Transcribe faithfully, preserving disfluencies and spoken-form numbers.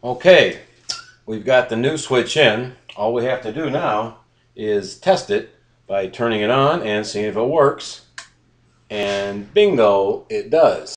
Okay, we've got the new switch in. All we have to do now is test it by turning it on and seeing if it works. And bingo, it does.